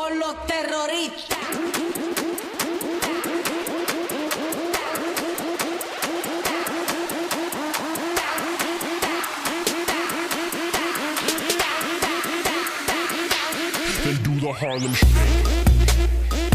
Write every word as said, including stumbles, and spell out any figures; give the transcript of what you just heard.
con los terroristas. Then do the Harlem Shake.